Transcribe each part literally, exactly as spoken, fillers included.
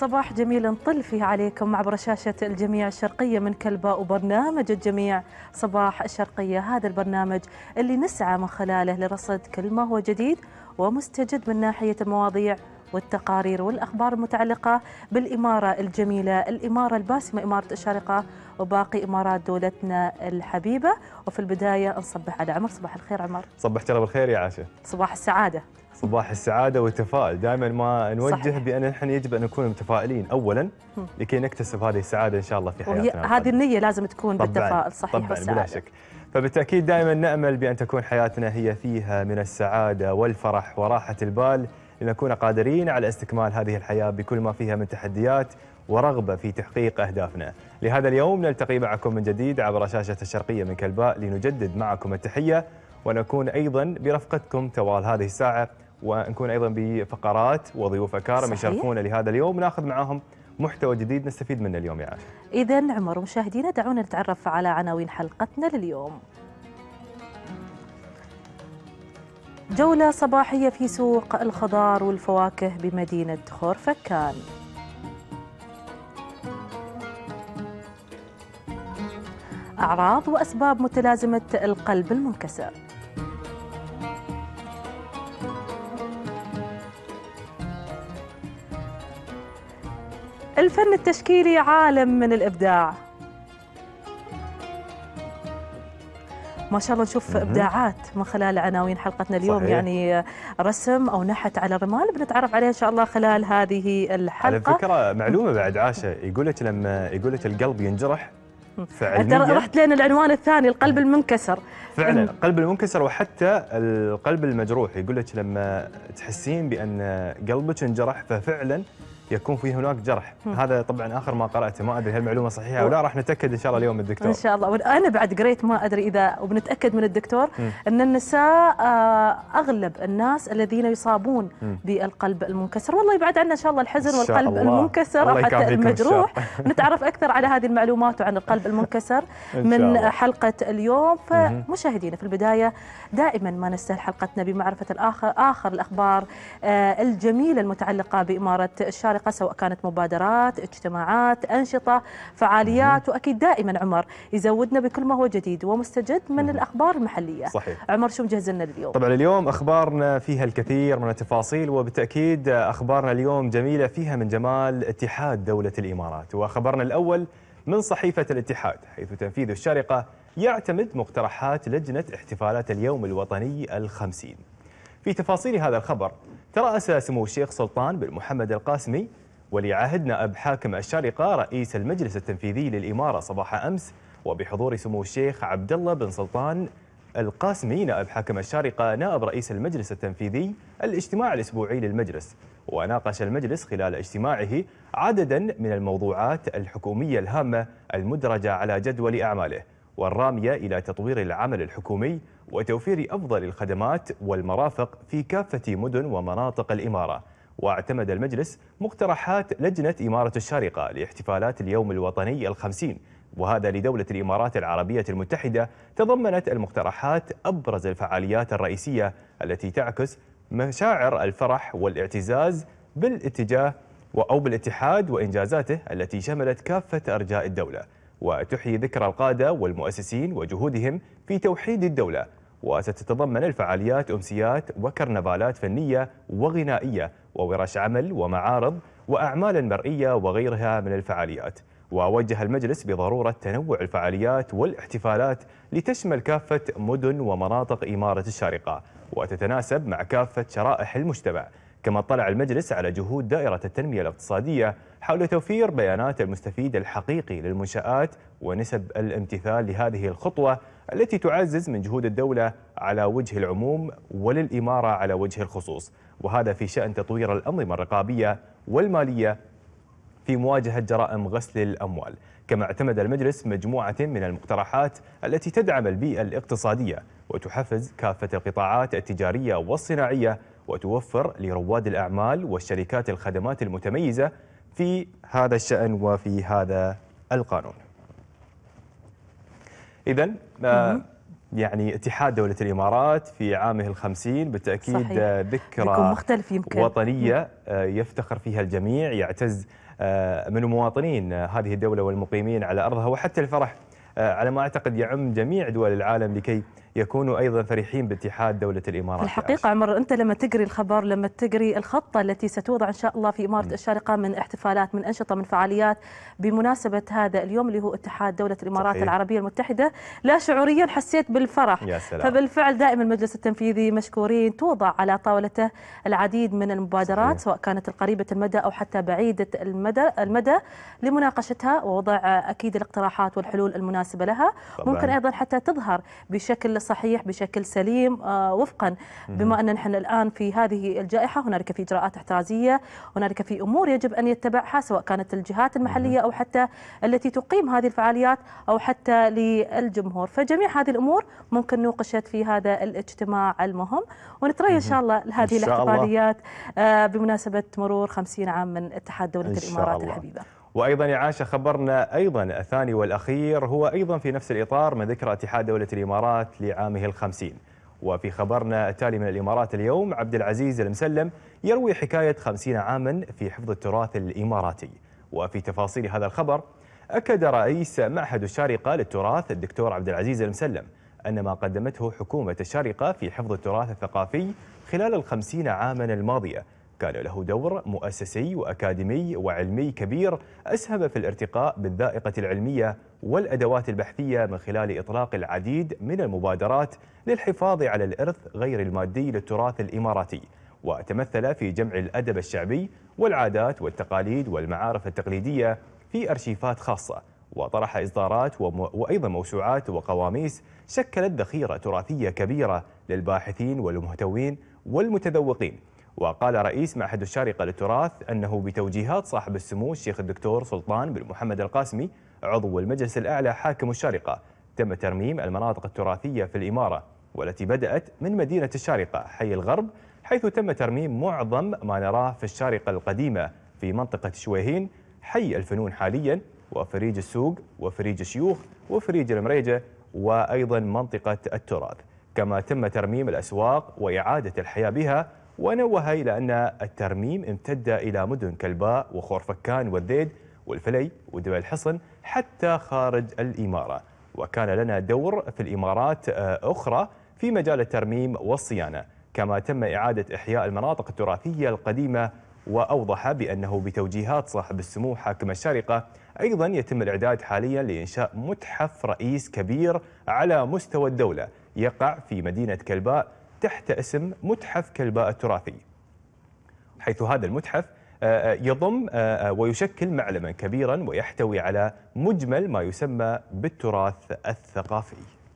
صباح جميل نطل فيه عليكم عبر شاشة الجميع الشرقية من كلباء وبرنامج الجميع صباح الشرقية. هذا البرنامج اللي نسعى من خلاله لرصد كل ما هو جديد ومستجد من ناحية المواضيع والتقارير والأخبار المتعلقة بالإمارة الجميلة، الإمارة الباسمة، إمارة الشارقة وباقي إمارات دولتنا الحبيبة. وفي البداية نصبح على عمر. صباح الخير عمر. صبحت الله بالخير يا عاشا. صباح السعادة. صباح السعادة والتفاؤل. دائما ما نوجه صحيح. بأن نحن يجب أن نكون متفائلين أولا لكي نكتسب هذه السعادة إن شاء الله في حياتنا. هذه النية لازم تكون بالتفاؤل. صحيح. طبعا بلا شك. فبالتأكيد دائما نأمل بأن تكون حياتنا هي فيها من السعادة والفرح وراحة البال، لنكون قادرين على استكمال هذه الحياة بكل ما فيها من تحديات ورغبة في تحقيق أهدافنا. لهذا اليوم نلتقي معكم من جديد عبر شاشة الشرقية من كلباء لنجدد معكم التحية، ونكون أيضا برفقتكم طوال هذه الساعة، ونكون أيضا بفقرات وضيوف أكارم يشرفونا لهذا اليوم، ناخذ معاهم محتوى جديد نستفيد منه اليوم يا عاشا. إذن عمر ومشاهدينا دعونا نتعرف على عناوين حلقتنا لليوم. جولة صباحية في سوق الخضار والفواكه بمدينة خورفكان. أعراض وأسباب متلازمة القلب المنكسر. الفن التشكيلي عالم من الإبداع. ما شاء الله نشوف إبداعات من خلال عناوين حلقتنا اليوم. صحيح. يعني رسم أو نحت على الرمال بنتعرف عليها إن شاء الله خلال هذه الحلقة. على فكرة معلومة بعد عاشا، يقول لك لما يقول لك القلب ينجرح فعليا رحت لنا العنوان الثاني، القلب المنكسر. فعلا القلب المنكسر وحتى القلب المجروح. يقول لك لما تحسين بأن قلبك انجرح ففعلا يكون في هناك جرح. م. هذا طبعا اخر ما قراته، ما ادري هل المعلومه صحيحه او لا، راح نتاكد ان شاء الله اليوم من الدكتور. ان شاء الله. وانا بعد قريت ما ادري اذا وبنتاكد من الدكتور م. ان النساء اغلب الناس الذين يصابون م. بالقلب المنكسر. والله يبعد عنا ان شاء الله الحزن والقلب الله. المنكسر او حتى المجروح. نتعرف اكثر على هذه المعلومات وعن القلب المنكسر من حلقه اليوم. فمشاهدينا في البدايه دائما ما نستهل حلقتنا بمعرفه الاخر اخر الاخبار الجميله المتعلقه باماره الشارقة، سواء كانت مبادرات، اجتماعات، أنشطة، فعاليات، وأكيد دائما عمر يزودنا بكل ما هو جديد ومستجد من الأخبار المحلية. صحيح. عمر شو مجهز لنا اليوم؟ طبعا اليوم أخبارنا فيها الكثير من التفاصيل، وبالتأكيد أخبارنا اليوم جميلة فيها من جمال اتحاد دولة الإمارات. وخبرنا الأول من صحيفة الاتحاد، حيث تنفيذ الشارقة يعتمد مقترحات لجنة احتفالات اليوم الوطني الخمسين. في تفاصيل هذا الخبر، ترأس سمو الشيخ سلطان بن محمد القاسمي ولي عهد نائب حاكم الشارقة رئيس المجلس التنفيذي للإمارة صباح أمس، وبحضور سمو الشيخ عبد الله بن سلطان القاسمي نائب حاكم الشارقة نائب رئيس المجلس التنفيذي الاجتماع الأسبوعي للمجلس. وناقش المجلس خلال اجتماعه عددا من الموضوعات الحكومية الهامة المدرجة على جدول أعماله والرامية إلى تطوير العمل الحكومي وتوفير أفضل الخدمات والمرافق في كافة مدن ومناطق الإمارة. واعتمد المجلس مقترحات لجنة إمارة الشارقة لاحتفالات اليوم الوطني الخمسين، وهذا لدولة الإمارات العربية المتحدة. تضمنت المقترحات أبرز الفعاليات الرئيسية التي تعكس مشاعر الفرح والاعتزاز بالاتجاه أو بالاتحاد وإنجازاته التي شملت كافة أرجاء الدولة، وتحيي ذكرى القادة والمؤسسين وجهودهم في توحيد الدولة. وستتضمن الفعاليات أمسيات وكرنفالات فنية وغنائية وورش عمل ومعارض وأعمال مرئية وغيرها من الفعاليات. ووجه المجلس بضرورة تنوع الفعاليات والاحتفالات لتشمل كافة مدن ومناطق إمارة الشارقة وتتناسب مع كافة شرائح المجتمع. كما اطلع المجلس على جهود دائرة التنمية الاقتصادية حول توفير بيانات المستفيد الحقيقي للمنشآت ونسب الامتثال لهذه الخطوة التي تعزز من جهود الدولة على وجه العموم وللإمارة على وجه الخصوص، وهذا في شأن تطوير الأنظمة الرقابية والمالية في مواجهة جرائم غسل الأموال. كما اعتمد المجلس مجموعة من المقترحات التي تدعم البيئة الاقتصادية وتحفز كافة القطاعات التجارية والصناعية وتوفر لرواد الأعمال والشركات الخدمات المتميزة في هذا الشأن وفي هذا القانون. إذن يعني اتحاد دولة الإمارات في عامه الخمسين بالتأكيد صحيح. ذكرى وطنية يفتخر فيها الجميع، يعتز من مواطنين هذه الدولة والمقيمين على أرضها، وحتى الفرح على ما أعتقد يعم جميع دول العالم لكي يكونوا أيضا فرحين باتحاد دولة الإمارات. الحقيقة عمر، أنت لما تقري الخبر، لما تقري الخطة التي ستوضع إن شاء الله في إمارة م. الشارقة من احتفالات، من أنشطة، من فعاليات بمناسبة هذا اليوم اللي هو اتحاد دولة الإمارات صحيح. العربية المتحدة، لا شعوريا حسيت بالفرح. يا سلام. فبالفعل دائما المجلس التنفيذي مشكورين، توضع على طاولته العديد من المبادرات صحيح. سواء كانت القريبة المدى أو حتى بعيدة المدى المدى لمناقشتها ووضع أكيد الاقتراحات والحلول المناسبة لها. طبعا. ممكن أيضا حتى تظهر بشكل صحيح، بشكل سليم، آه وفقا بما أن نحن الآن في هذه الجائحة هنالك في إجراءات احترازية، هنالك في أمور يجب أن يتبعها سواء كانت الجهات المحلية أو حتى التي تقيم هذه الفعاليات أو حتى للجمهور. فجميع هذه الأمور ممكن نوقشت في هذا الاجتماع المهم، ونتريى إن شاء الله هذه الاحتفاليات آه بمناسبة مرور خمسين عام من اتحاد دولة الإمارات الحبيبة. وأيضا يا عاشة خبرنا أيضا الثاني والأخير هو أيضا في نفس الإطار من ذكرى اتحاد دولة الإمارات لعامه الخمسين. وفي خبرنا التالي من الإمارات اليوم، عبد العزيز المسلم يروي حكاية خمسين عاما في حفظ التراث الإماراتي. وفي تفاصيل هذا الخبر، أكد رئيس معهد الشارقة للتراث الدكتور عبد العزيز المسلم أن ما قدمته حكومة الشارقة في حفظ التراث الثقافي خلال الخمسين عاما الماضية كان له دور مؤسسي وأكاديمي وعلمي كبير، أسهم في الارتقاء بالذائقة العلمية والأدوات البحثية من خلال إطلاق العديد من المبادرات للحفاظ على الإرث غير المادي للتراث الإماراتي، وتمثل في جمع الأدب الشعبي والعادات والتقاليد والمعارف التقليدية في أرشيفات خاصة، وطرح إصدارات وأيضا موسوعات وقواميس شكلت ذخيرة تراثية كبيرة للباحثين والمهتوين والمتذوقين. وقال رئيس معهد الشارقة للتراث أنه بتوجيهات صاحب السمو الشيخ الدكتور سلطان بن محمد القاسمي عضو المجلس الأعلى حاكم الشارقة تم ترميم المناطق التراثية في الإمارة، والتي بدأت من مدينة الشارقة حي الغرب، حيث تم ترميم معظم ما نراه في الشارقة القديمة في منطقة شويهين، حي الفنون حاليا، وفريج السوق وفريج الشيوخ وفريج المريجة، وأيضا منطقة التراث. كما تم ترميم الأسواق وإعادة الحياة بها. ونوه إلى أن الترميم امتد إلى مدن كلباء وخورفكان والذيد والفلي ودبي الحصن حتى خارج الإمارة. وكان لنا دور في الإمارات أخرى في مجال الترميم والصيانة. كما تم إعادة إحياء المناطق التراثية القديمة. وأوضح بأنه بتوجيهات صاحب السمو حاكم الشارقة أيضا يتم الإعداد حاليا لإنشاء متحف رئيس كبير على مستوى الدولة يقع في مدينة كلباء تحت اسم متحف كلباء التراثي، حيث هذا المتحف يضم ويشكل معلما كبيرا ويحتوي على مجمل ما يسمى بالتراث الثقافي.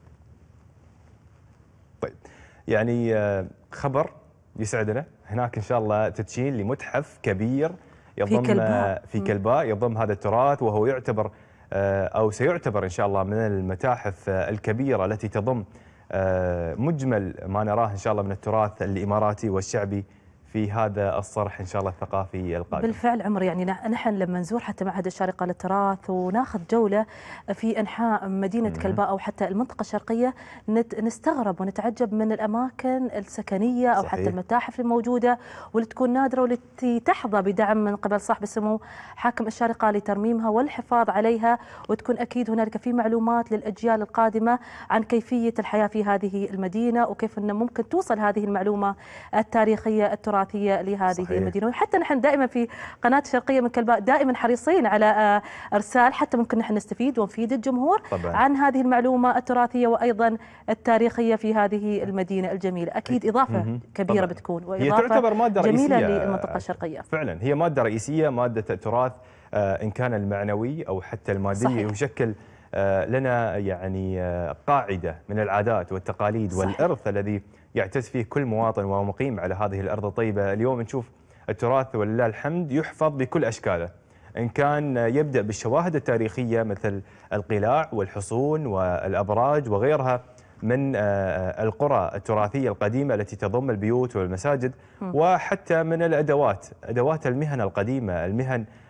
طيب، يعني خبر يسعدنا، هناك إن شاء الله تدشين لمتحف كبير يضم في كلباء, في كلباء يضم هذا التراث، وهو يعتبر أو سيعتبر إن شاء الله من المتاحف الكبيرة التي تضم مجمل ما نراه إن شاء الله من التراث الإماراتي والشعبي في هذا الصرح إن شاء الله الثقافي القادم. بالفعل عمر، يعني نحن لما نزور حتى معهد الشارقة للتراث وناخذ جولة في أنحاء مدينة كلباء أو حتى المنطقة الشرقية، نستغرب ونتعجب من الأماكن السكنية أو صحيح. حتى المتاحف الموجودة واللي تكون نادرة والتي تحظى بدعم من قبل صاحب السمو حاكم الشارقة لترميمها والحفاظ عليها، وتكون أكيد هنالك في معلومات للأجيال القادمة عن كيفية الحياة في هذه المدينة وكيف أن ممكن توصل هذه المعلومة التاريخية التراثية لهذه صحيح. المدينة. وحتى نحن دائما في قناة الشرقية من كلباء دائما حريصين على إرسال حتى ممكن نحن نستفيد ونفيد الجمهور طبعا. عن هذه المعلومة التراثية وأيضا التاريخية في هذه المدينة الجميلة. أكيد إضافة م- كبيرة طبعا. بتكون وإضافة هي تعتبر مادة جميلة رئيسية للمنطقة الشرقية. فعلا هي مادة رئيسية، مادة التراث آه إن كان المعنوي أو حتى المادي صحيح. يشكل آه لنا يعني آه قاعدة من العادات والتقاليد صحيح. والإرث الذي يعتز فيه كل مواطن وهو مقيم على هذه الأرض الطيبة. اليوم نشوف التراث ولله الحمد يحفظ بكل أشكاله، إن كان يبدأ بالشواهد التاريخية مثل القلاع والحصون والأبراج وغيرها من القرى التراثية القديمة التي تضم البيوت والمساجد، وحتى من الأدوات، أدوات المهن القديمة، المهن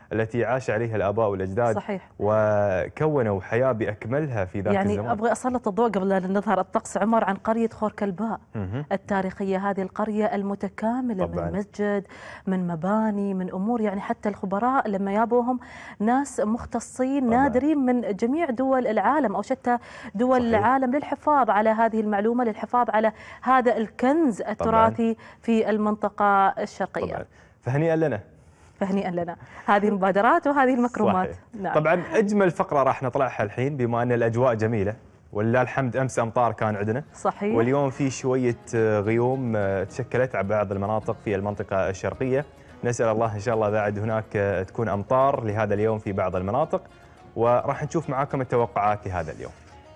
التي عاش عليها الآباء والأجداد. صحيح. وكونوا حياة بأكملها في ذاك يعني الزمان. أبغى أسلط الضوء قبل أن نظهر الطقس عمر عن قرية خور كلباء التاريخية. هذه القرية المتكاملة طبعاً. من مسجد، من مباني، من أمور، يعني حتى الخبراء لما يابوهم ناس مختصين طبعاً. نادرين من جميع دول العالم أو شتى دول صحيح. العالم للحفاظ على هذه المعلومة، للحفاظ على هذا الكنز التراثي طبعاً. في المنطقة الشرقية طبعاً. فهنيئا لنا فهنيئا لنا هذه المبادرات وهذه المكرمات. نعم. طبعا أجمل فقرة راح نطلعها الحين بما أن الأجواء جميلة ولله الحمد. أمس أمطار كان عندنا صحيح، واليوم في شوية غيوم تشكلت على بعض المناطق في المنطقة الشرقية. نسأل الله إن شاء الله بعد هناك تكون أمطار لهذا اليوم في بعض المناطق، وراح نشوف معاكم التوقعات لهذا اليوم.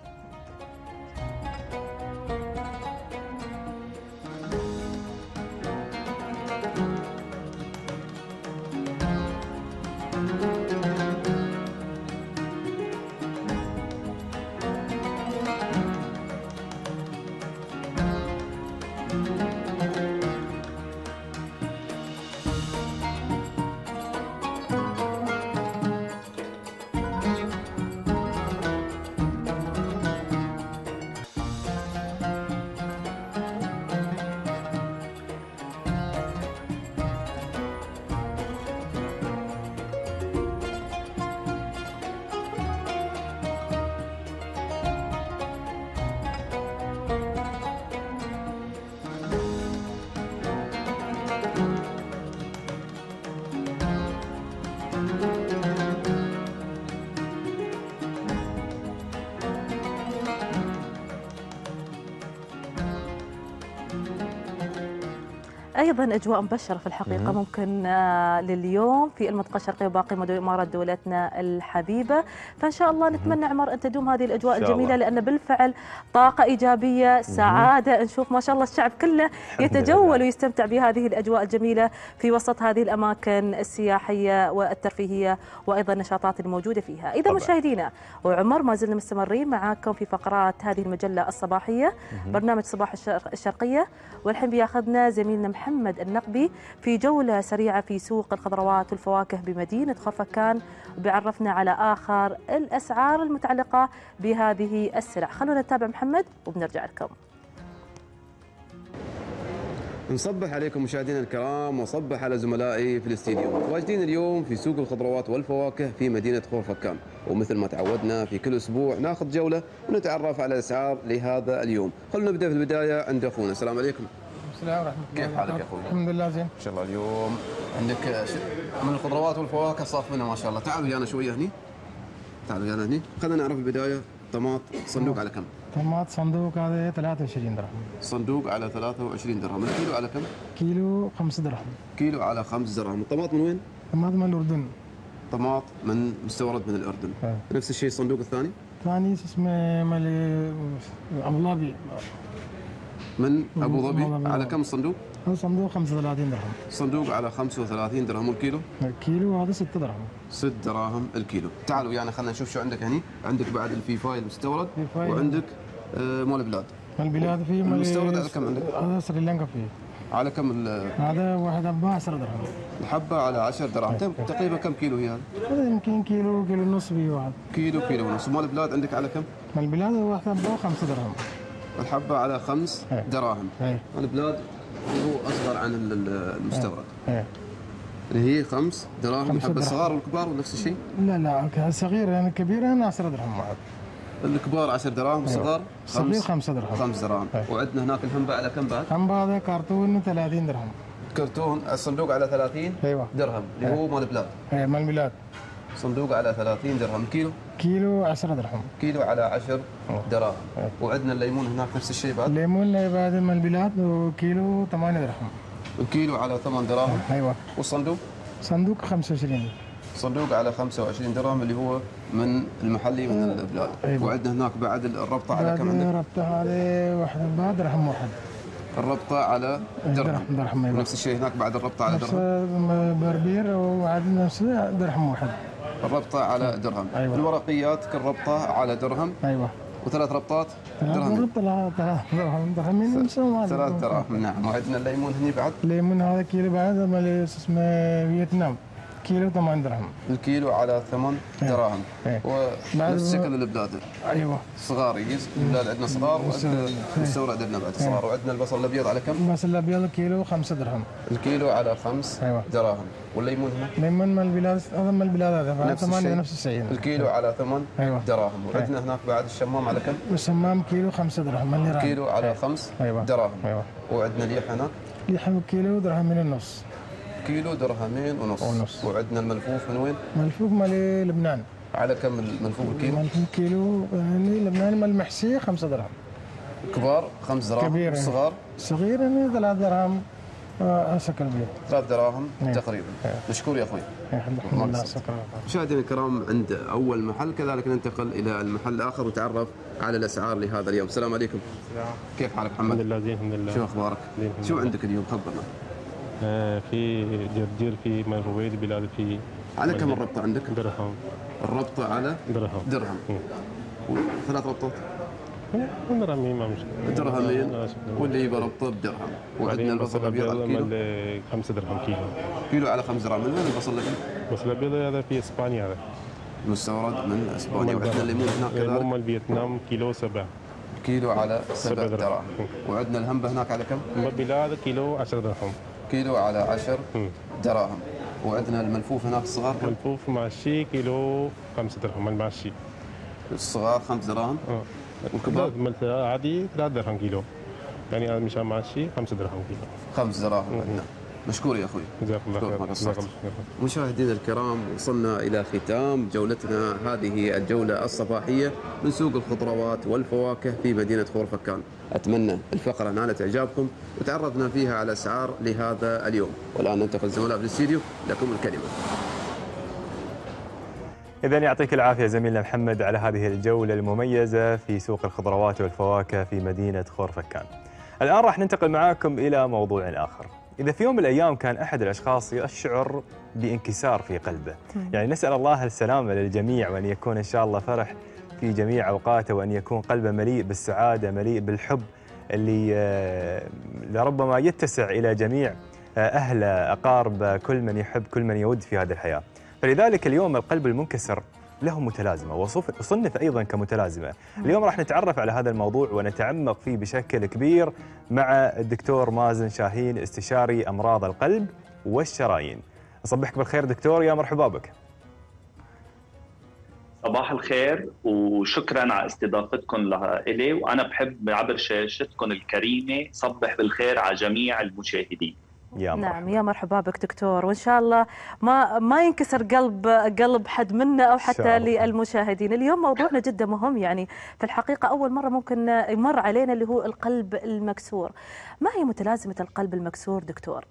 أيضا أجواء مبشرة في الحقيقة ممكن لليوم في المنطقة الشرقية وباقي إمارات دولتنا الحبيبة. فإن شاء الله نتمنى عمر أن تدوم هذه الأجواء الجميلة، لأن بالفعل طاقة إيجابية، سعادة، نشوف ما شاء الله الشعب كله يتجول ويستمتع بهذه الأجواء الجميلة في وسط هذه الأماكن السياحية والترفيهية وأيضا النشاطات الموجودة فيها. إذا مشاهدينا وعمر ما زلنا مستمرين معاكم في فقرات هذه المجلة الصباحية برنامج صباح الشرقية، والحين بياخذنا زميلنا محمد النقبي في جولة سريعة في سوق الخضروات والفواكه بمدينة خرفكان، وبيعرفنا على آخر الأسعار المتعلقة بهذه السلع. خلونا نتابع محمد وبنرجع لكم. نصبح عليكم مشاهدينا الكرام وصبح على زملائي في الاستديو. متواجدين اليوم في سوق الخضروات والفواكه في مدينة خرفكان، ومثل ما تعودنا في كل اسبوع ناخذ جولة ونتعرف على الاسعار لهذا اليوم. خلونا نبدا في البداية عند اخونا. السلام عليكم. السلام ورحمة الله. كيف حالك يا اخوي؟ الحمد لله زين. ان شاء الله اليوم عندك من الخضروات والفواكه صاف منها ما شاء الله. تعالوا ويانا شوية هني. تعالوا ويانا هني. خلينا نعرف البداية طماط صندوق على كم؟ طماط صندوق هذا ثلاثة وعشرين درهم. صندوق على ثلاثة وعشرين درهم. الكيلو على كم؟ كيلو خمسة درهم. كيلو على خمسة درهم. الطماط من وين؟ طماط من الأردن. طماط من مستورد من الأردن. اه. نفس الشيء الصندوق الثاني؟ ثاني اسمه مالي أبو ظبي. من أبو ظبي. على كم الصندوق؟ هذا صندوق خمسة وثلاثين درهم. صندوق على خمسة وثلاثين درهم. والكيلو؟ الكيلو هذا ستة درهم. ستة دراهم الكيلو. تعالوا يعني خلينا نشوف شو عندك هني. عندك بعد الفيفاي المستورد وعندك آه مال البلاد. مال البلاد فيه المستورد على كم عندك؟ هذا سريلانكا فيه. على كم؟ هذا واحد حبة عشرة درهم. الحبة على عشرة دراهم. تقريبا كم كيلو هي هذا؟ هذا يمكن كيلو كيلو ونص فيه واحد. كيلو كيلو ونص. مال البلاد عندك على كم؟ مال البلاد واحد حبة خمسة درهم. الحبة على خمس هي. دراهم. هي. مال البلاد هو أصغر عن المستورد. هي. اللي هي خمس دراهم. الحبة الصغار والكبار ونفس الشيء؟ لا لا الصغيرة يعني الكبيرة هنا عشرة درهم واحد. الكبار عشرة دراهم والصغار الصغير خمسة درهم. خمس دراهم. وعندنا هناك الهمبة على كم بعد؟ الهمبة هذا كرتون ثلاثين درهم. كرتون الصندوق على ثلاثين ايوه درهم اللي هو مال البلاد. ايه مال البلاد. صندوق على ثلاثين درهم. كيلو؟ كيلو عشرة درهم. كيلو على عشرة دراهم. وعندنا الليمون هناك نفس الشيء بعد؟ الليمون بعد مال البلاد وكيلو ثمانية درهم. الكيلو على ثمانية دراهم. ايوه. والصندوق؟ صندوق خمسة وعشرين. صندوق على خمسة وعشرين درهم اللي هو من المحلي من البلاد. أيوة. وعندنا هناك بعد الربطة على كم عندك؟ الربطة هذه واحد بعد درهم واحد. الربطة على درهم. درهم أيوة. نفس الشيء هناك بعد الربطة على درهم. نفس بربير وعندنا نفس درهم واحد. الربطة على درهم. أيوة. الورقيات كالربطة على درهم. ايوه. وثلاث ربطات درهم. ربطة ثلاث درهم درهمين ثلاث دراهم. نعم. وعندنا الليمون هني بعد. الليمون هذا كيلو بعد مال اسمه فيتنام. كيلو ثمانية درهم. الكيلو على ثمانية دراهم. إيه. ونفس شكل البلاد. ايوه. صغار يقيس البلاد عندنا صغار والمستورد عندنا بعد صغار. وعندنا البصل الابيض على كم؟ البصل الابيض كيلو خمسة درهم. الكيلو على خمس أيوة. دراهم. والليمون هنا؟ ليمون من البلاد اظن من البلاد هذا نفس ثمانية الشيء. نفس الشيء. الكيلو على ثمان أيوة. دراهم. وعندنا هناك بعد الشمام على كم؟ الشمام كيلو خمسة درهم من الإيران. كيلو على خمس أيوة. دراهم. أيوة. وعندنا ليح هناك؟ ليح كيلو درهمين ونص. كيلو درهمين ونص. ونص. وعندنا الملفوف من وين؟ ملفوف مال لبنان. على كم الملفوف الكيلو؟ ملفوف كيلو يعني لبناني مال المحشي خمسة درهم. كبار خمس دراهم. كبير. صغار؟ صغير يعني ثلاث دراهم شكل بيض. ثلاث دراهم تقريبا. مشكور يا اخوي. الحمد لله. شكرا. مشاهدينا الكرام، عند اول محل كذلك ننتقل الى المحل الاخر ونتعرف على الاسعار لهذا اليوم. السلام عليكم. السلام. كيف حالك محمد؟ الحمد لله زين الحمد لله. شو اخبارك؟ شو عندك اليوم؟ خبرنا. آه في جرجير، في مرويد بلاد، في على كم الربطه عندك؟ درهم. الربطه على درهم. درهم. ثلاث ربطات؟ درهمين ما مشكله. درهمين واللي يبغى ربطه بدرهم. وعندنا البصل الابيض كيلو خمسة درهم كيلو. كيلو على خمس درهم. من وين البصل الابيض؟ البصل الابيض هذا في اسبانيا، هذا مستورد من اسبانيا. وعندنا الليمون هناك كذلك. الليمون مال فيتنام كيلو سبعة. كيلو على سبع دراهم. وعندنا الهنبه هناك على كم؟ بلاد كيلو عشرة درهم. كيلو على عشر دراهم. وعندنا الملفوف هناك الصغار كم؟ ملفوف ماشي كيلو خمسة درهم الماشي. الصغار خمس دراهم. اه. والكبار عادي ثلاث درهم كيلو. يعني مش ماشي خمسة درهم كيلو. خمس دراهم عندنا. مشكور يا اخوي. جزاك الله خير. مشاهدينا الكرام، وصلنا الى ختام جولتنا هذه الجوله الصباحيه من سوق الخضروات والفواكه في مدينه خورفكان. اتمنى الفقره نالت اعجابكم وتعرضنا فيها على اسعار لهذا اليوم. والان ننتقل زملاء في الاستديو، لكم الكلمه. إذا يعطيك العافية زميلنا محمد على هذه الجولة المميزة في سوق الخضروات والفواكه في مدينة خورفكان. الآن راح ننتقل معاكم إلى موضوع آخر. إذا في يوم من الأيام كان أحد الأشخاص يشعر بانكسار في قلبه، يعني نسأل الله السلامة للجميع، وأن يكون إن شاء الله فرح في جميع أوقاته، وأن يكون قلبه مليء بالسعادة، مليء بالحب اللي لربما يتسع إلى جميع أهل أقارب كل من يحب، كل من يود في هذه الحياة. فلذلك اليوم القلب المنكسر له متلازمة وصنف أيضا كمتلازمة. اليوم راح نتعرف على هذا الموضوع ونتعمق فيه بشكل كبير مع الدكتور مازن شاهين، استشاري أمراض القلب والشرايين. أصبحك بالخير دكتور، يا مرحبا بك. صباح الخير وشكرا على استضافتكم لإلي، وأنا بحب عبر شاشتكم الكريمة صبح بالخير على جميع المشاهدين. يا نعم يا مرحبا بك دكتور، وإن شاء الله ما ما ينكسر قلب قلب حد منا أو حتى للمشاهدين. اليوم موضوعنا جدا مهم، يعني في الحقيقة أول مرة ممكن يمر علينا اللي هو القلب المكسور. ما هي متلازمة القلب المكسور دكتور؟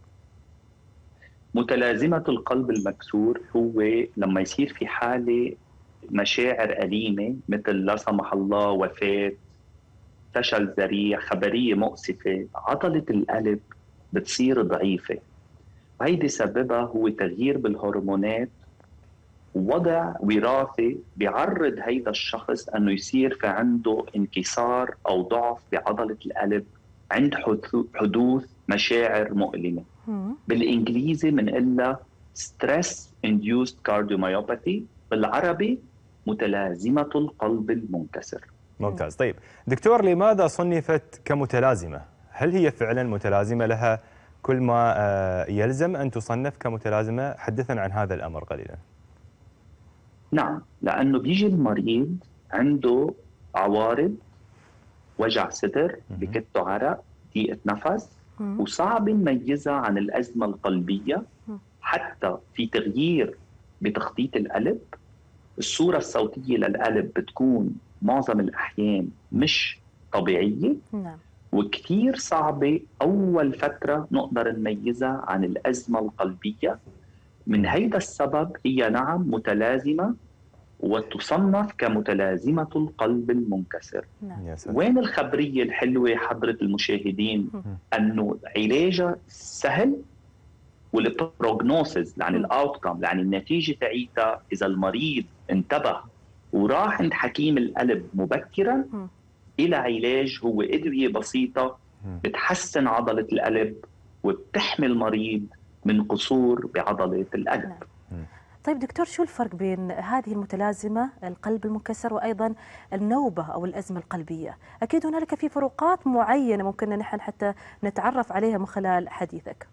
متلازمة القلب المكسور هو لما يصير في حالة مشاعر أليمة، مثل لا سمح الله وفاة، فشل ذريع، خبرية مؤسفة، عضلة القلب بتصير ضعيفة. وهيدي سببها هو تغيير بالهرمونات، ووضع وراثي بيعرض هيدا الشخص أنه يصير في عنده انكسار أو ضعف بعضلة القلب عند حدوث مشاعر مؤلمة. بالإنجليزي بنقلها stress induced cardiomyopathy، بالعربي متلازمة القلب المنكسر. ممتاز. طيب دكتور، لماذا صنفت كمتلازمة؟ هل هي فعلا متلازمة لها كل ما يلزم أن تصنف كمتلازمة؟ حدثنا عن هذا الأمر قليلا. نعم، لأنه بيجي المريض عنده عوارض، وجع صدر، بكته عرق، ضيقة نفس، وصعب نميزها عن الأزمة القلبية. حتى في تغيير بتخطيط القلب، الصورة الصوتية للقلب بتكون معظم الأحيان مش طبيعية. نعم. وكثير صعبة أول فترة نقدر نميزها عن الأزمة القلبية. من هيدا السبب هي نعم متلازمة وتصنف كمتلازمة القلب المنكسر. نعم. وين الخبرية الحلوة حضرة المشاهدين؟ أنه علاجها سهل، والبروجنوسيس يعني الأوتكم يعني النتيجة تاعيتها إذا المريض انتبه وراح عند حكيم القلب مبكرا إلى علاج هو أدوية بسيطة بتحسن عضلة القلب وبتحمي المريض من قصور بعضلة القلب. نعم. طيب دكتور، شو الفرق بين هذه المتلازمة القلب المنكسر وأيضا النوبة أو الأزمة القلبية؟ أكيد هنالك في فروقات معينة ممكن نحن حتى نتعرف عليها من خلال حديثك.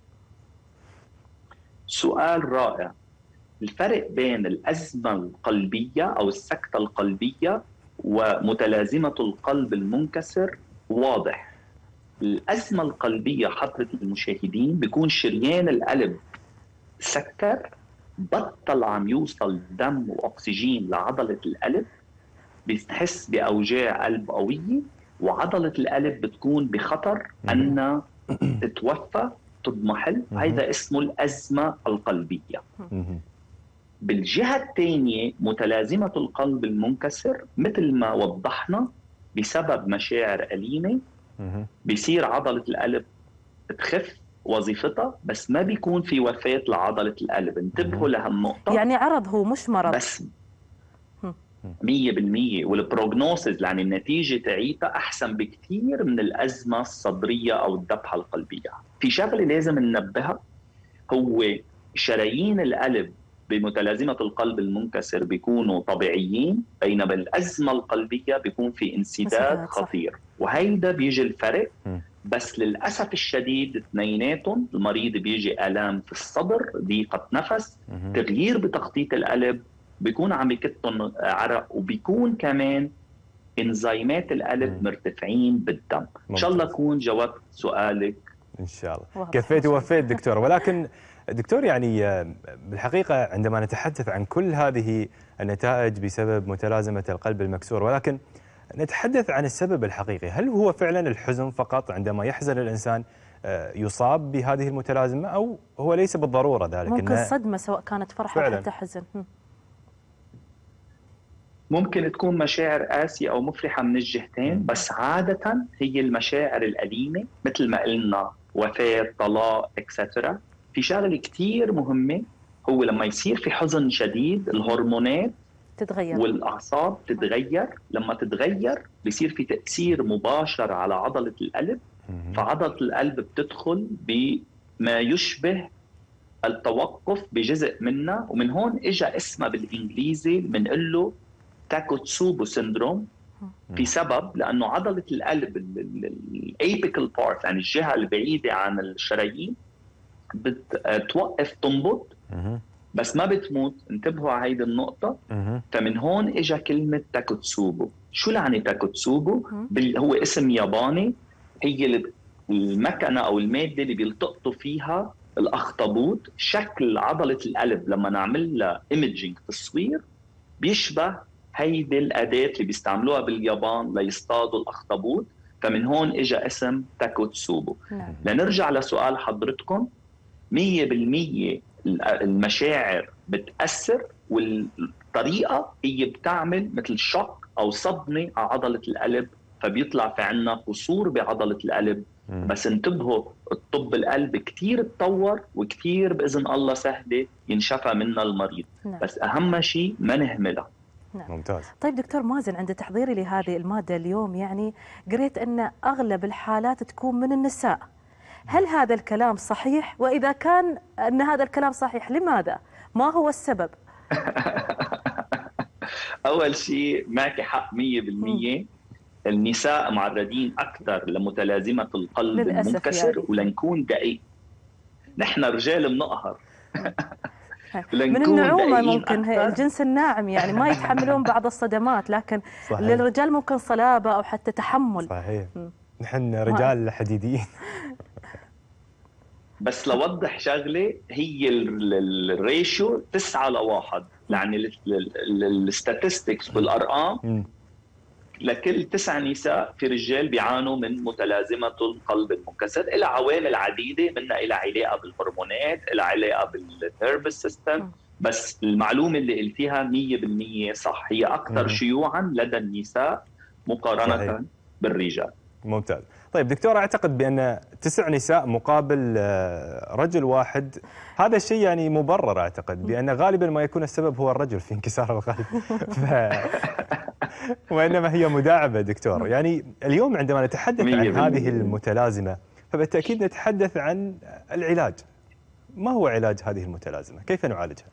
سؤال رائع. الفرق بين الأزمة القلبية أو السكتة القلبية ومتلازمة القلب المنكسر واضح. الأزمة القلبية حضرة المشاهدين بيكون شريان القلب سكر، بطل عم يوصل دم وأكسجين لعضلة القلب، بيحس بأوجاع قلب قوية، وعضلة القلب بتكون بخطر أنها تتوفى تضمحل. هذا اسمه الأزمة القلبية. بالجهة الثانية متلازمة القلب المنكسر مثل ما وضحنا بسبب مشاعر أليمة بيصير عضلة القلب تخف وظيفتها، بس ما بيكون في وفاة لعضلة القلب. انتبهوا لهالنقطة. يعني عرض هو مش مرض بس مية بالمية، والبروغنوسيس يعني النتيجة تعيتها أحسن بكثير من الأزمة الصدرية أو الذبحة القلبية. في شغلة لازم ننبهها، هو شرايين القلب بمتلازمة القلب المنكسر بيكونوا طبيعيين، بينما الأزمة القلبية بيكون في انسداد خطير، وهيدا بيجي الفرق. بس للأسف الشديد اثنيناتهم، المريض بيجي آلام في الصدر، ضيقة نفس، تغيير بتخطيط القلب، بيكون عم يكتن عرق، وبيكون كمان انزيمات القلب مرتفعين بالدم. إن شاء الله أكون جاوبت سؤالك. إن شاء الله كفيت ووفيت دكتور. ولكن دكتور، يعني بالحقيقة عندما نتحدث عن كل هذه النتائج بسبب متلازمة القلب المكسور، ولكن نتحدث عن السبب الحقيقي، هل هو فعلا الحزن فقط عندما يحزن الإنسان يصاب بهذه المتلازمة، أو هو ليس بالضرورة ذلك؟ ممكن صدمة سواء كانت فرحة أو حتى حزن. ممكن تكون مشاعر قاسية أو مفرحة من الجهتين، بس عادة هي المشاعر الأليمة مثل ما قلنا، وفاة، طلاق، إكسترا. في شغلة كتير مهمة، هو لما يصير في حزن شديد الهرمونات تتغير والأعصاب تتغير. لما تتغير بيصير في تأثير مباشر على عضلة القلب، فعضلة القلب بتدخل بما يشبه التوقف بجزء منها، ومن هون إجا اسمها بالإنجليزي بنقول له تاكوتسوبو سيندروم. في سبب لأنه عضلة القلب الأيبيكال بارت، يعني الجهة البعيدة عن الشرايين، بتوقف تنبض بس ما بتموت. انتبهوا على هيدي النقطة. فمن هون اجى كلمة تاكوتسوبو. شو يعني تاكوتسوبو؟ هو اسم ياباني، هي المكنة أو المادة اللي بيلتقطوا فيها الأخطبوط. شكل عضلة القلب لما نعمل لها ايميجينج تصوير بيشبه هيدي الأداة اللي بيستعملوها باليابان ليصطادوا الأخطبوط. فمن هون اجى اسم تاكوتسوبو. نعم. لنرجع لسؤال حضرتكم، مية بالمية المشاعر بتأثر، والطريقة هي بتعمل مثل شوك أو صدمة على عضلة القلب، فبيطلع في عنا قصور بعضلة القلب. م. بس انتبهوا، الطب القلب كتير تطور وكتير بإذن الله سهلة ينشفى منها المريض. نعم. بس أهم شيء ما نهملها. نعم. ممتاز. طيب دكتور مازن، عند تحضيري لهذه المادة اليوم يعني قريت أن أغلب الحالات تكون من النساء. هل هذا الكلام صحيح؟ وإذا كان أن هذا الكلام صحيح، لماذا؟ ما هو السبب؟ أول شيء معك حق مية بالمية، النساء معرضين أكثر لمتلازمة القلب المنكسر. يعني. ولنكون دقيق، نحن رجال بنقهر. من النعومة ممكن الجنس الناعم يعني ما يتحملون بعض الصدمات، لكن صحيح. للرجال ممكن صلابة أو حتى تحمل. صحيح. نحن رجال حديديين. بس لوضح شغلة، هي الريشيو تسعة لواحد، يعني الستاتستكس بالأرقام لكل تسع نساء في رجال بيعانوا من متلازمة القلب المنكسر. إلى عوامل عديدة، منها إلى علاقة بالهرمونات، إلى علاقة بالنيرفس سيستم. بس المعلومة اللي قلتيها مية بالمية صح، هي أكثر شيوعا لدى النساء مقارنة صحيح. بالرجال. ممتاز. طيب دكتور، أعتقد بأن تسع نساء مقابل رجل واحد، هذا الشيء يعني مبرر أعتقد، بأن غالبا ما يكون السبب هو الرجل في انكسار القلب. ف... وإنما هي مداعبة دكتور. يعني اليوم عندما نتحدث عن هذه المتلازمة فبالتأكيد نتحدث عن العلاج. ما هو علاج هذه المتلازمة؟ كيف نعالجها؟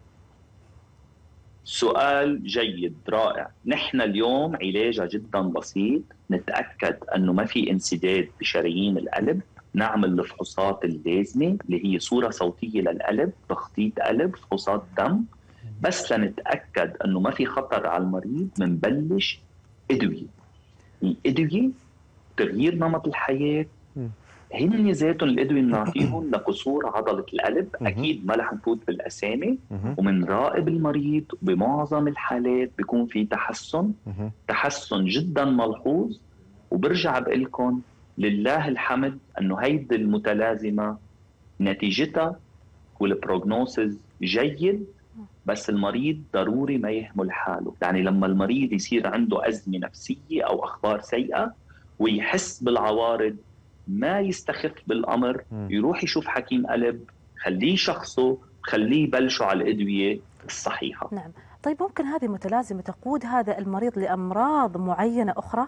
سؤال جيد رائع. نحن اليوم علاجها جدا بسيط، نتأكد أنه ما في انسداد بشرايين القلب، نعمل الفحوصات اللازمة اللي هي صورة صوتية للقلب، تخطيط قلب، فحوصات دم. بس لنتأكد أنه ما في خطر على المريض منبلش أدوية. الأدوية تغيير نمط الحياة، هن ذاتهم الأدوية بنعطيهم لقصور عضلة القلب. أكيد ما رح نفوت بالأسامي، ومنراقب المريض، وبمعظم الحالات بيكون في تحسن تحسن جدا ملحوظ. وبرجع بقول لكم لله الحمد أنه هيدي المتلازمة نتيجتها والبروغنوسيس جيد، بس المريض ضروري ما يهمل حاله. يعني لما المريض يصير عنده أزمة نفسية أو أخبار سيئة ويحس بالعوارض، ما يستخف بالأمر، يروح يشوف حكيم قلب، خليه شخصه، خليه يبلشوا على الأدوية الصحيحة. نعم. طيب ممكن هذه المتلازمة تقود هذا المريض لأمراض معينة أخرى؟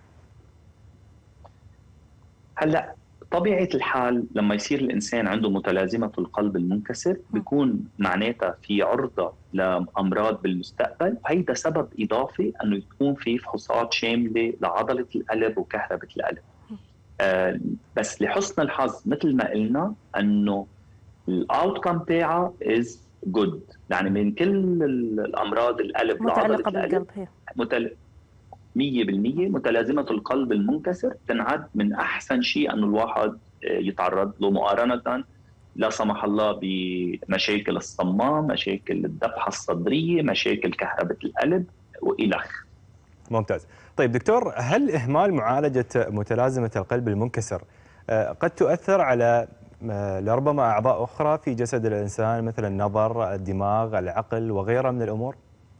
هلأ طبيعة الحال لما يصير الإنسان عنده متلازمة القلب المنكسر بيكون معناتها في عرضة لأمراض بالمستقبل. هيدا سبب إضافي أنه يكون في فحوصات شاملة لعضلة القلب وكهربة القلب. آه بس لحسن الحظ مثل ما قلنا أنه الأوتكم تاعها is good، يعني من كل الأمراض القلب متعلقة بالقلب هي متل... مية بالمية متلازمة القلب المنكسر تنعد من أحسن شيء أنه الواحد يتعرض له، مقارنة لا سمح الله بمشاكل الصمام، مشاكل الذبحة الصدرية، مشاكل كهربة القلب وإلخ. ممتاز. طيب دكتور، هل إهمال معالجة متلازمة القلب المنكسر قد تؤثر على لربما أعضاء أخرى في جسد الإنسان مثل النظر، الدماغ، العقل وغيرها من الأمور؟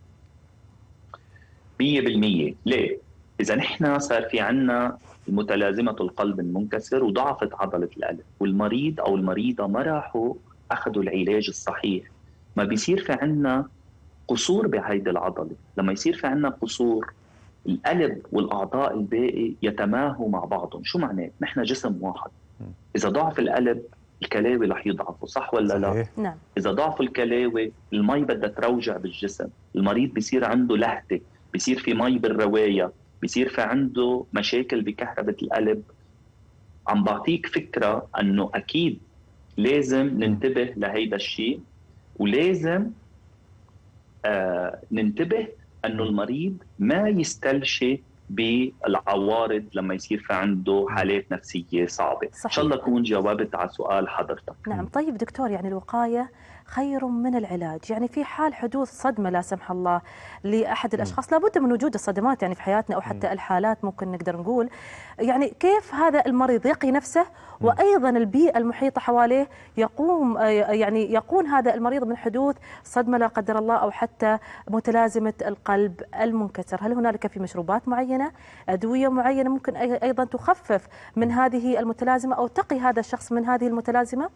مية بالمية. ليه؟ إذا نحن صار في عنا متلازمة القلب المنكسر وضعفت عضلة القلب والمريض أو المريضة ما راحوا أخذوا العلاج الصحيح، ما بيصير في عنا قصور بهيدي العضلة. لما يصير في عنا قصور، القلب والأعضاء الباقي يتماهوا مع بعضهم. شو معناه؟ نحن جسم واحد. إذا ضعف القلب الكلاوي رح يضعفوا، صح ولا لا؟ نعم. إذا ضعفوا الكلاوي المي بدها تروجع بالجسم، المريض بيصير عنده لهتة، بيصير في مي بالرواية، بيصير في عنده مشاكل بكهربة القلب. عم بعطيك فكرة أنه أكيد لازم ننتبه لهيدا الشيء، ولازم آه ننتبه أنه المريض ما يستلشي بالعوارض لما يصير في عنده حالات نفسية صعبة. صحيح. إن شاء الله أكون جاوبت على سؤال حضرتك. نعم. طيب دكتور، يعني الوقاية خير من العلاج. يعني في حال حدوث صدمة لا سمح الله لأحد الأشخاص، لابد من وجود الصدمات يعني في حياتنا أو حتى الحالات ممكن نقدر نقول، يعني كيف هذا المريض يقي نفسه وأيضا البيئة المحيطة حواليه يقوم يعني يقون هذا المريض من حدوث صدمة لا قدر الله أو حتى متلازمة القلب المنكسر؟ هل هنالك في مشروبات معينة، أدوية معينة ممكن أيضا تخفف من هذه المتلازمة أو تقي هذا الشخص من هذه المتلازمة؟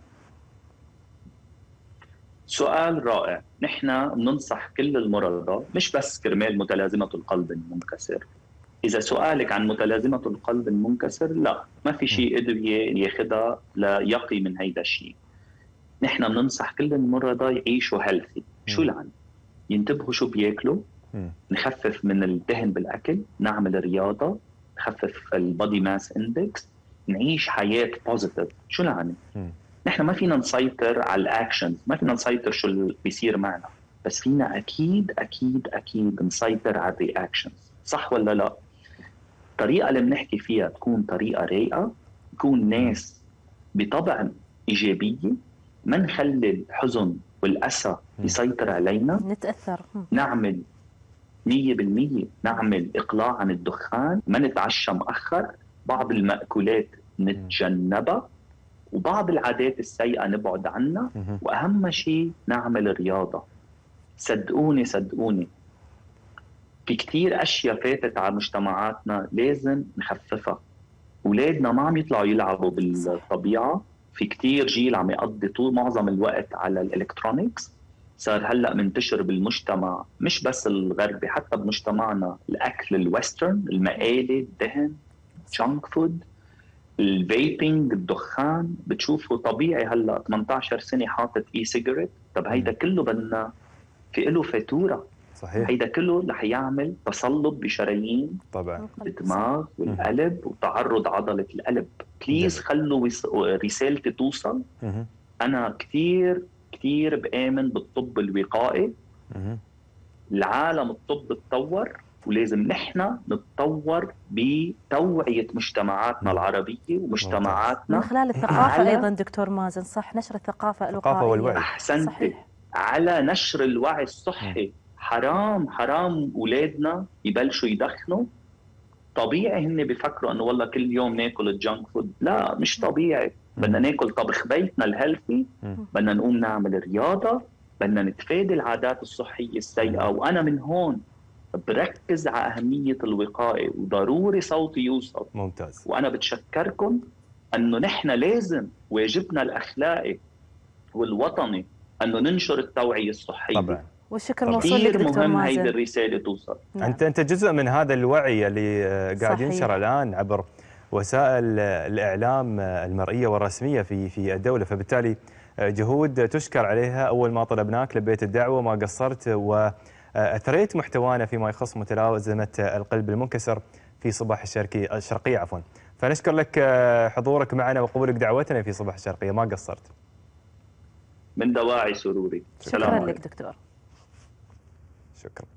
سؤال رائع. نحن بننصح كل المرضى، مش بس كرمال متلازمة القلب المنكسر. إذا سؤالك عن متلازمة القلب المنكسر، لا، ما في شيء أدوية ياخدها ليقي من هيدا الشيء. نحن بننصح كل المرضى يعيشوا هيلثي. شو يعني؟ ينتبهوا شو بياكلوا، نخفف من الدهن بالأكل، نعمل رياضة، نخفف البودي ماس اندكس، نعيش حياة بوزيتيف. شو يعني؟ نحن ما فينا نسيطر على الاكشنز، ما فينا نسيطر شو اللي بيصير معنا، بس فينا اكيد اكيد اكيد نسيطر على الرياكشنز، صح ولا لا؟ الطريقه اللي بنحكي فيها تكون طريقه رايقه، تكون ناس بطبع ايجابيه، ما نخلي الحزن والاسى يسيطر علينا، نتاثر، نعمل مية بالمية نعمل اقلاع عن الدخان، ما نتعشى مؤخر، بعض المأكولات نتجنبها، وبعض العادات السيئة نبعد عنها، وأهم شيء نعمل رياضة. صدقوني صدقوني في كتير أشياء فاتت على مجتمعاتنا لازم نخففها. أولادنا ما عم يطلعوا يلعبوا بالطبيعة، في كتير جيل عم يقضي طول معظم الوقت على الإلكترونيكس. صار هلأ منتشر بالمجتمع مش بس الغربي، حتى بمجتمعنا الأكل الويسترن، المقالي، الدهن، جانك فود. الفيبينج، الدخان، بتشوفه طبيعي هلا ثمانية عشر سنه حاطط اي سيجرت. طب هيدا كله بدنا في له فاتوره. صحيح. هيدا كله رح يعمل تصلب بشرايين طبعا الدماغ والقلب وتعرض عضله القلب. بليز خلوا رسالتي توصل. مم. انا كثير كثير بآمن بالطب الوقائي. مم. العالم الطب تطور، ولازم نحن نتطور بتوعية مجتمعاتنا العربية ومجتمعاتنا من خلال الثقافة أيضا دكتور مازن، صح؟ نشر الثقافة الوقائية والوعي. أحسنتي، على نشر الوعي الصحي. حرام حرام أولادنا يبلشوا يدخنوا. طبيعي هن بيفكروا أنه والله كل يوم ناكل الجنك فود. لا، مش طبيعي. بدنا ناكل طبخ بيتنا الهيلثي، بدنا نقوم نعمل رياضة، بدنا نتفادى العادات الصحية السيئة. وأنا من هون بركز على أهمية الوقاية، وضروري صوتي يوصل. ممتاز. وأنا بتشكركم أنه نحن لازم واجبنا الأخلاقي والوطني أنه ننشر التوعية الصحية. طبعا. والشكر موصول لك دكتور مهم مازن. هيدي الرسالة توصل. نعم. أنت أنت جزء من هذا الوعي اللي قاعد ينشر الآن عبر وسائل الإعلام المرئية والرسمية في في الدولة، فبالتالي جهود تشكر عليها. أول ما طلبناك لبيت الدعوة ما قصرت، وأثريت محتوانا فيما يخص متلازمة القلب المنكسر في صباح الشرقية الشرقية عفوا. فنشكر لك حضورك معنا وقبولك دعوتنا في صباح الشرقية، ما قصرت. من دواعي سروري. شكرا لك دكتور. شكرا.